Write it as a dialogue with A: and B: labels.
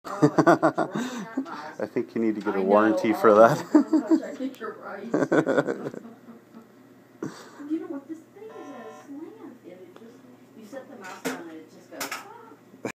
A: I think you need to get a warranty for that.
B: I think you're right. You know what, this thing is a slant. It just, you set the mouse